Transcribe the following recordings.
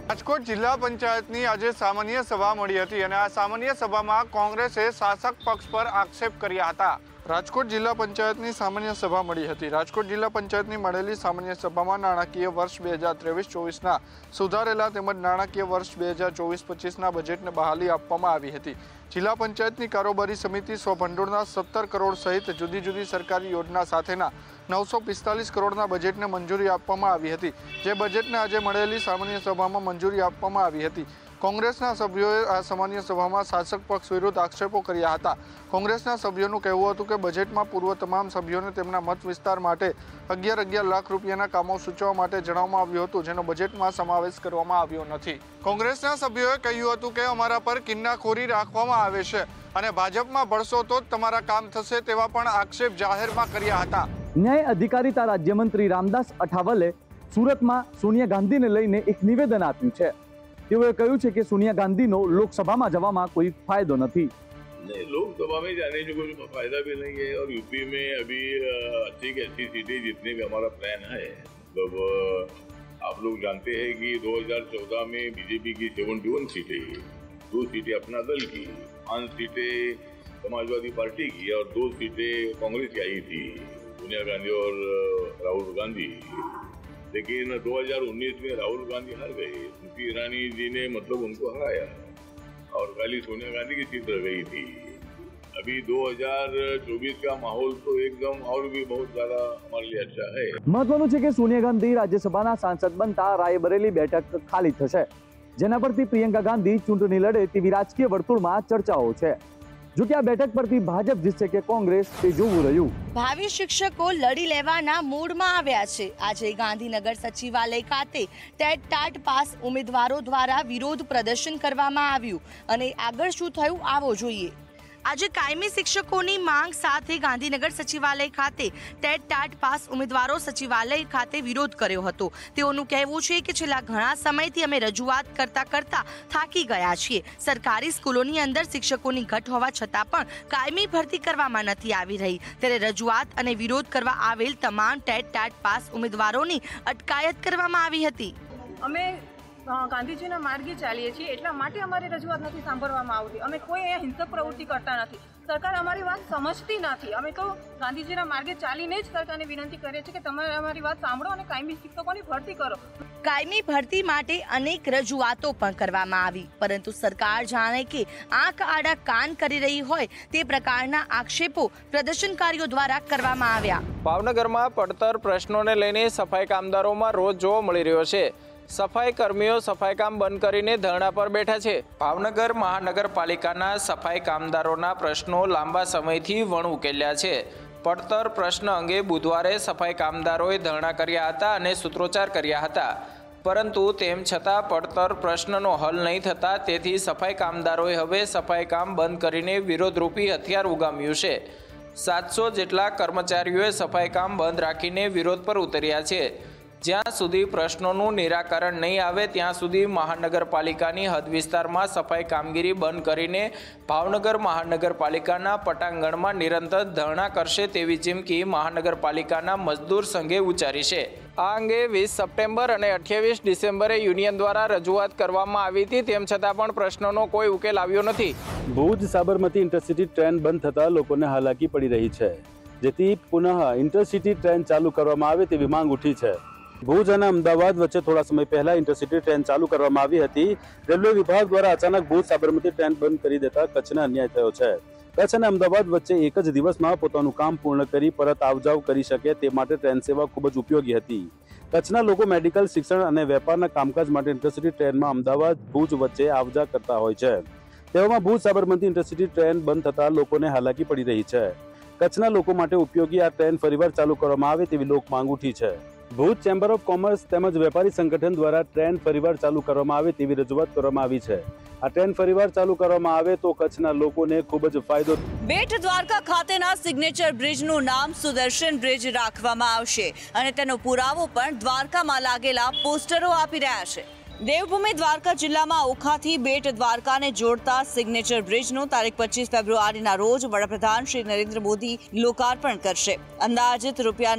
રાજકોટ જિલ્લા પંચાયતની આજે સામાન્ય સભા મળી હતી અને આ સામાન્ય સભામાં કોંગ્રેસે શાસક પક્ષ પર આક્ષેપ કર્યા હતા। રાજકોટ જિલ્લા પંચાયતની સામાન્ય સભા મળી હતી। રાજકોટ જિલ્લા પંચાયતની મળેલી સામાન્ય સભામાં નાણાકીય વર્ષ 2023-24ના સુધારેલા તેમજ નાણાકીય વર્ષ 2024-25ના બજેટને બહાલી આપવામાં આવી હતી। જિલ્લા પંચાયતની કારોબારી સમિતિ સ્વભંડોળના 17 કરોડ સહિત જુદી જુદી સરકારી યોજના સાથેના 945 કરોડના બજેટને મંજૂરી આપવામાં આવી હતી, જે બજેટને આજે મળેલી સામાન્ય સભામાં મંજૂરી આપવામાં આવી હતી। કોંગ્રેસના સભ્યોએ આ સામાન્ય સભામાં શાસક પક્ષ વિરુદ્ધ આક્ષેપો કર્યા હતા। કોંગ્રેસના સભ્યોનું કહેવું હતું કે બજેટમાં પૂર્વ તમામ સભ્યોને તેમના મત વિસ્તાર માટે 11 લાખ રૂપિયાના કામો સૂચવવા માટે જણાવવામાં આવ્યું હતું, જેનો બજેટમાં સમાવેશ કરવામાં આવ્યો નથી। કોંગ્રેસના સભ્યોએ કહ્યું હતું કે અમારા પર કિન્નાખોરી રાખવામાં આવે છે અને ભાજપમાં ભળશો તો જ તમારા કામ થશે તેવા પણ આક્ષેપ જાહેરમાં કર્યા હતા। ન્યાય અધિકારીતા રાજ્યમંત્રી રામદાસ અઠાવલે સુરતમાં સોનિયા ગાંધીને લઈને એક નિવેદન આપ્યું છે। તેઓએ કહ્યું છે કે सोनिया गांधी नो लोकसभा में जवामा कोई फायदो नहीं। नहीं, लोकसभा में जाने से कोई फायदा भी नहीं है और यूपी में अभी अच्छी की अच्छी सीटें जीतने का हमारा प्लान है। मतलब आप लोग जानते हैं कि 2014 में बीजेपी की 71 सीटें, 2 सीटें अपना दल की, 5 सीटें समाजवादी पार्टी की और 2 सीटें कांग्रेस की आई थी, सोनिया गांधी और राहुल गांधी। लेकिन 2019 में राहुल गांधी हार गए, स्मृति ईरानी जी ने मतलब उनको हराया और खाली सोनिया गांधी की सीट रह गई थी। अभी 2024 का माहौल तो एकदम और भी बहुत ज्यादा हमारे लिए अच्छा है। महत्वનું છે કે સોનિયા ગાંધી રાજ્યસભાના સાંસદ બનતા રાયબરેલી બેઠક ખાલી થશે, જેના પરથી પ્રિયંકા ગાંધી ચૂંટણી લડે તેવી રાજકીય વર્તુળમાં ચર્ચાઓ છે। જો કે આ બેઠક પરથી ભાજપ જીતશે કે કોંગ્રેસ તે જોવું રહ્યું। ભાવિ શિક્ષકો લડી લેવાના મૂડમાં આવ્યા છે। આજે ગાંધીનગર સચિવાલય ખાતે ટેટ ટાટ પાસ ઉમેદવારો દ્વારા વિરોધ પ્રદર્શન કરવામાં આવ્યું અને આગળ શું થયું આવો જોઈએ। આજે કાયમી શિક્ષકોની માંગ સાથે ગાંધીનગર સચિવાલય ખાતે ટેટ ટાટ પાસ ઉમેદવારો સચિવાલય ખાતે વિરોધ કર્યો હતો। તેઓનું કહેવું છે કે છેલ્લા ઘણા સમયથી અમે રજૂઆત કરતા થાકી ગયા છીએ। સરકારી સ્કૂલોની અંદર શિક્ષકોની ઘટ હોવા છતાં પણ કાયમી ભરતી કરવામાં નથી આવી રહી, ત્યારે રજૂઆત અને વિરોધ કરવા આવેલ તમામ ટેટ ટાટ પાસ ઉમેદવારોની અટકાયત કરવામાં આવી હતી। અમે ગાંધીજીના માર્ગે ચાલીએ છીએ, એટલા માટે અમારી રજૂઆત નથી સાંભળવામાં આવતી। અમે કોઈ અહીંયા હિંસક પ્રવૃત્તિ કરતા નથી, સરકાર અમારી વાત સમજતી નથી। અમે તો ગાંધીજીના માર્ગે ચાલીને જ સરકારને વિનંતી કરીએ છીએ કે તમે અમારી વાત સાંભળો અને કાયમી શિક્ષકોની ભરતી કરો। કાયમી ભરતી માટે અનેક રજૂઆતો પણ કરવામાં આવી, પરંતુ સરકાર જાણે કે આંખ આડા કાન કરી રહી હોય તે પ્રકારના આક્ષેપો પ્રદર્શનકારીઓ દ્વારા કરવામાં આવ્યા। ભાવનગરમાં પડતર પ્રશ્નોને લઈને સફાઈ કામદારોમાં રોજ જોવા મળી રહ્યો છે। સફાઈ કર્મીઓ સફાઈ કામ બંધ કરીને ધરણા પર બેઠા છે। ભાવનગર મહાનગરપાલિકાના સફાઈ કામદારોના પ્રશ્નો લાંબા સમયથી વણ ઉકેલ્યા છે। પડતર પ્રશ્ન અંગે બુધવારે સફાઈ કામદારોએ ધરણા કર્યા હતા અને સૂત્રોચ્ચાર કર્યા હતા, પરંતુ તેમ છતાં પડતર પ્રશ્નનો હલ નહીં થતા તેથી સફાઈ કામદારોએ હવે સફાઈ કામ બંધ કરીને વિરોધરૂપી હથિયાર ઉગામ્યું છે। 700 જેટલા કર્મચારીઓએ સફાઈ કામ બંધ રાખીને વિરોધ પર ઉતર્યા છે। જ્યાં સુધી પ્રશ્નોનું નિરાકરણ નહીં આવે ત્યાં સુધી મહાનગરપાલિકાની હદ વિસ્તારમાં સફાઈ કામગીરી બંધ કરીને ભાવનગર મહાનગરપાલિકાના પટાંગણમાં નિરંતર ધરણા કરશે તેવી ચીમકી મહાનગરપાલિકાના મજદૂર સંઘે ઉચ્ચારી છે। આ અંગે 20 સપ્ટેમ્બર અને 28 ડિસેમ્બરે યુનિયન દ્વારા રજૂઆત કરવામાં આવી હતી, તેમ છતાં પણ પ્રશ્નોનો કોઈ ઉકેલ આવ્યો નથી। ભુજ સાબરમતી ઇન્ટરસિટી ટ્રેન બંધ થતાં લોકોને હાલાકી પડી રહી છે, જેથી પુનઃ ઇન્ટરસિટી ટ્રેન ચાલુ કરવામાં આવે તેવી માંગ ઉઠી છે। ભુજ અને અમદાવાદ વચ્ચે થોડા સમય પહેલા ઇન્ટરસિટી ટ્રેન ચાલુ કરવામાં આવી હતી। રેલવે વિભાગ દ્વારા અચાનક ભુજ સાબરમતી ટ્રેન બંધ કરી દેતા કચ્છને અન્યાય થયો છે। કચ્છ અને અમદાવાદ વચ્ચે એક જ દિવસમાં પોતાનું કામ પૂર્ણ કરી પરત આવજાવ કરી શકે તે માટે ટ્રેન સેવા ખૂબ જ ઉપયોગી હતી। કચ્છના લોકો મેડિકલ, શિક્ષણ અને વેપારના કામકાજ માટે ઇન્ટરસિટી ટ્રેનમાં અમદાવાદ ભુજ વચ્ચે આવજા કરતા હોય છે। તેવામાં ભુજ સાબરમતી ઇન્ટરસિટી ટ્રેન બંધ થતા લોકોને હાલાકી પડી રહી છે। કચ્છના લોકો માટે ઉપયોગી આ ટ્રેન ફરીવાર ચાલુ કરવામાં આવે તેવી લોક માંગ ઉઠી છે। ભુજ ચેમ્બર ઓફ કોમર્સ તેમજ વેપારી સંગઠન દ્વારા ટ્રેન ફરીવાર ચાલુ કરવામાં આવે તેવી રજૂઆત કરવામાં આવી છે। આ ટ્રેન ફરીવાર ચાલુ કરવામાં આવે તો કચ્છના લોકોને ખૂબ જ ફાયદો। બેટ દ્વારકા ખાતેના સિગ્નેચર બ્રિજનું નામ સુદર્શન બ્રિજ રાખવામાં આવશે અને તેનો પુરાવો પણ દ્વારકામાં લાગેલા પોસ્ટરો આપી રહ્યા છે। દેવભૂમિ દ્વારકા જિલ્લામાં ઓખાથી બેટ દ્વારકાને જોડતા સિગ્નેચર બ્રિજનું તારીખ 25 ફેબ્રુઆરીના રોજ વડાપ્રધાન શ્રી નરેન્દ્ર મોદી લોકાર્પણ કરશે. અંદાજિત રૂપિયા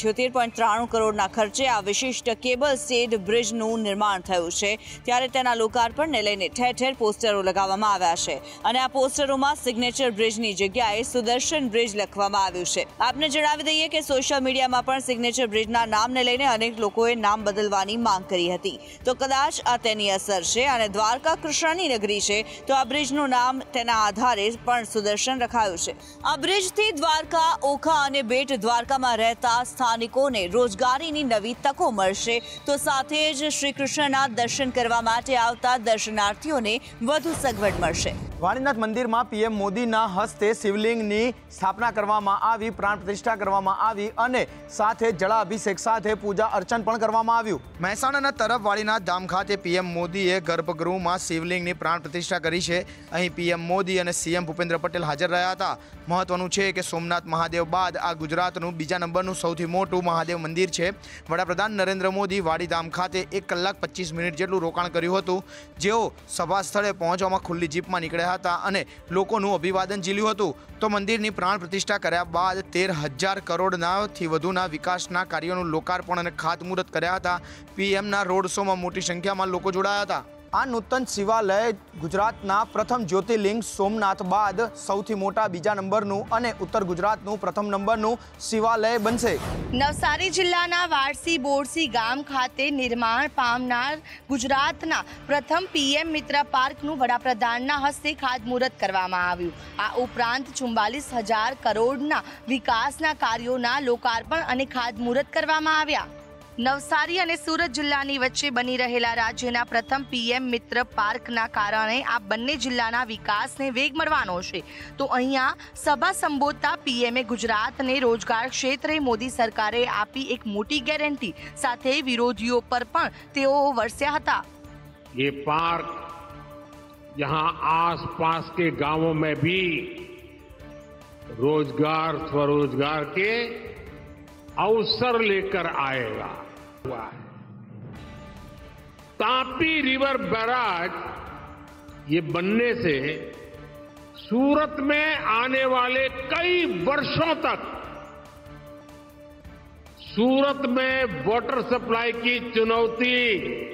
978.93 કરોડના ખર્ચે આ વિશિષ્ટ કેબલ સ્ટેડ બ્રિજનું નિર્માણ થયું છે. ત્યારે તેના લોકાર્પણને લઈને ઠેર ઠેર પોસ્ટરો લગાવવામાં આવ્યા છે અને આ પોસ્ટરોમાં સિગ્નેચર બ્રિજની જગ્યાએ સુદર્શન બ્રિજ લખવામાં આવ્યું છે. આપને જણાવી દઈએ કે સોશિયલ મીડિયામાં પણ સિગ્નેચર બ્રિજના નામને લઈને અનેક લોકોએ નામ બદલવાની માંગ કરી હતી. તો કદાચ આ તેની અસર છે અને દ્વારકા કૃષ્ણની નગરી છે તો આ બ્રિજનું નામ તેના આધારે પણ સુદર્શન રખાયું છે. આ બ્રિજથી દ્વારકા, ઓખા અને બેટ દ્વારકામાં રહેતા સ્થાનિકોને રોજગારીની નવી તકો મળશે તો સાથે જ શ્રી કૃષ્ણના દર્શન કરવા માટે આવતા દર્શનાર્થીઓને વધુ સગવડ મળશે. વાણીનાથ મંદિરમાં પીએમ મોદીના હસ્તે શિવલિંગની સ્થાપના કરવામાં આવી, પ્રાણ પ્રતિષ્ઠા કરવામાં આવી અને સાથે જળાભિષેક સાથે પૂજા અર્ચન પણ કરવામાં આવ્યું. મહેસાણાના તરફ વાણીનાથ ધામ ખાતે પીએમ મોદીએ ગર્ભગૃહમાં શિવલિંગની પ્રાણ પ્રતિષ્ઠા કરી છે. અહીં પીએમ મોદી અને સીએમ ભૂપેન્દ્ર પટેલ હાજર રહ્યા હતા. મહત્વનું છે કે સોમનાથ મહાદેવ બાદ આ ગુજરાતનું બીજા નંબરનું સૌથી મોટું મહાદેવ મંદિર છે. વડાપ્રધાન નરેન્દ્ર મોદી વાડીધામ ખાતે 1 કલાક 25 મિનિટ જેટલું રોકાણ કર્યું હતું. જેઓ સભા સ્થળે પહોંચવામાં ખુલ્લી જીપમાં નીકળ્યા હતા અને લોકોનું અભિવાદન ઝીલ્યું હતું. તો મંદિરની પ્રાણ પ્રતિષ્ઠા કર્યા બાદ 13,000 કરોડનાથી વધુના વિકાસના કાર્યોનું લોકાર્પણ અને ખાતમુહૂર્ત કર્યા હતા. પીએમના રોડ શોમાં મોટી સંખ્યામાં લોકો જોડાયા હતા. આ નૂતન શિવાલય ગુજરાતના પ્રથમ જ્યોતિર્લિંગ સોમનાથ બાદ સૌથી મોટા બીજા નંબરનું અને ઉત્તર ગુજરાતનું પ્રથમ નંબરનું શિવાલય બનશે. નવસારી જિલ્લાના વારસી બોરસી ગામ ખાતે નિર્માણ પામનાર ગુજરાતના પ્રથમ પીએમ મિત્ર પાર્કનું વડાપ્રધાનના હસ્તે ખાતમુહૂર્ત કરવામાં આવ્યું. આ ઉપરાંત 44,000 કરોડના વિકાસના કાર્યોના લોકાર્પણ અને ખાતમુહૂર્ત કરવામાં આવ્યા. નવસારી અને સુરત જિલ્લાની વચ્ચે બની રહેલા રાજ્યના પ્રથમ પીએમ મિત્ર પાર્કના કારણે આ બંને જિલ્લાના વિકાસને વેગ મળવાનો છે. તો અહીંયા સભા સંબોધતા પીએમએ ગુજરાતને રોજગાર ક્ષેત્રે મોદી સરકારે આપી એક મોટી ગેરંટી સાથે વિરોધીઓ પર પણ તેઓ વરસ્યા હતા. ये पार्क यहाँ आसपास के गांवों में भी रोजगार स्वरोजगार के अवसर लेकर आएगा. तापी रिवर बैराज ये बनने से सूरत में आने वाले कई वर्षों तक सूरत में वाटर सप्लाई की चुनौती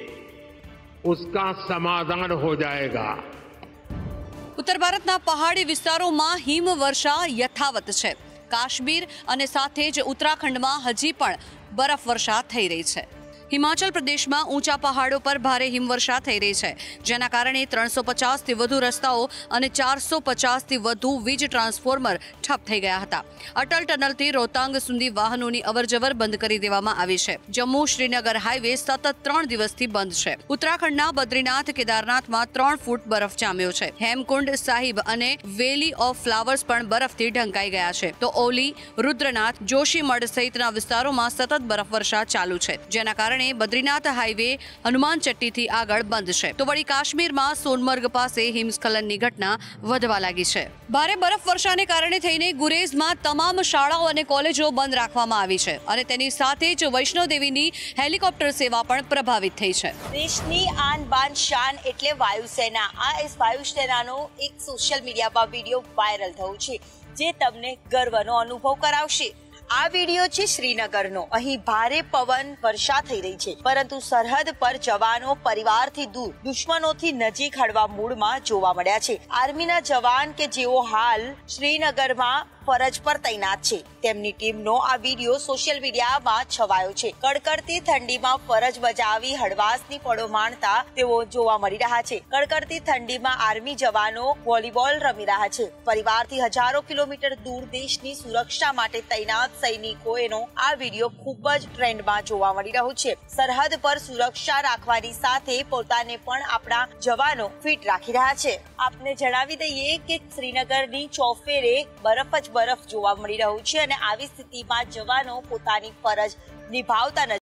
उसका समाधान हो जाएगा. ઉત્તર ભારતના પહાડી વિસ્તારોમાં હિમવર્ષા યથાવત છે. કાશ્મીર અને સાથે જ ઉત્તરાખંડમાં હજી પણ બરફવર્ષા થઈ રહી છે. હિમાચલ પ્રદેશમાં ઊંચા પહાડો પર ભારે હિમવર્ષા થઈ રહી છે, જેના કારણે 350થી વધુ રસ્તાઓ અને 450થી વધુ વીજ ટ્રાન્સફોર્મર ઠપ થઈ ગયા હતા. અટલ ટનલથી રોહતાંગ સુધી વાહનોની અવરજવર બંધ કરી દેવામાં આવી છે. જમ્મુ શ્રીનગર હાઈવે સતત 3 દિવસથી બંધ છે. ઉત્તરાખંડના બદ્રીનાથ કેદારનાથમાં 3 ફૂટ બરફ જામ્યો છે. હેમકુંડ સાહિબ અને વેલી ઓફ ફ્લાવર્સ પણ બરફથી ઢંકાઈ ગયા છે. તો ઓલી, રુદ્રનાથ, જોશીમઠ સહિતના વિસ્તારોમાં સતત બરફવર્ષા ચાલુ છે, જેના કારણે બદ્રીનાથ હાઈવે હનુમાન ચટ્ટીથી આગળ બંધ છે. તો વળી કાશ્મીરમાં સોનમર્ગ પાસે હિમસ્ખલનની ઘટના વધવા લાગી છે. ભારે બરફવર્ષાને કારણે થઈને ગુરેઝમાં તમામ શાળાઓ અને કોલેજો બંધ રાખવામાં આવી છે અને તેની સાથે જ વૈષ્ણોદેવીની હેલિકોપ્ટર સેવા પણ પ્રભાવિત થઈ છે. દેશની આન બાન શાન એટલે વાયુસેના. આ વાયુસેનાનો એક સોશિયલ મીડિયામાં વિડીયો વાયરલ થયો છે, જે તમને ગર્વનો અનુભવ કરાવશે. આ વિડીયો છે શ્રીનગરનો. અહીં ભારે પવન વર્ષા થઈ રહી છે, પરંતુ સરહદ પર જવાનો પરિવારથી દૂર દુશ્મનોથી નજીક હળવા મૂડમાં જોવા મળ્યા છે. આર્મીના જવાન કે જેઓ હાલ શ્રીનગરમાં ફરજ પર તૈનાત છે, તેમની ટીમનો આ વિડીયો સોશિયલ મીડિયામાં છવાયો છે. કડકડતી ઠંડીમાં ફરજ બજાવી હળવાશની પળો માણતા તેઓ જોવા મળી રહ્યા છે. કડકડતી ઠંડીમાં આર્મી જવાનો વોલીબોલ રમી રહ્યા છે. પરિવારથી હજારો કિલોમીટર દૂર દેશની સુરક્ષા માટે તૈનાત સૈનિકોનો આ વિડીયો ખૂબ જ ટ્રેન્ડમાં જોવા મળી રહ્યો છે. સરહદ પર સુરક્ષા રાખવાની સાથે પોતાને પણ આપણા જવાનો ફિટ રાખી રહ્યા છે. આપને જણાવી દઈએ કે શ્રીનગરની ચોફેરે બરફ જોવા મળી રહ્યું છે અને આવી સ્થિતિમાં જવાનો પોતાની ફરજ નિભાવતા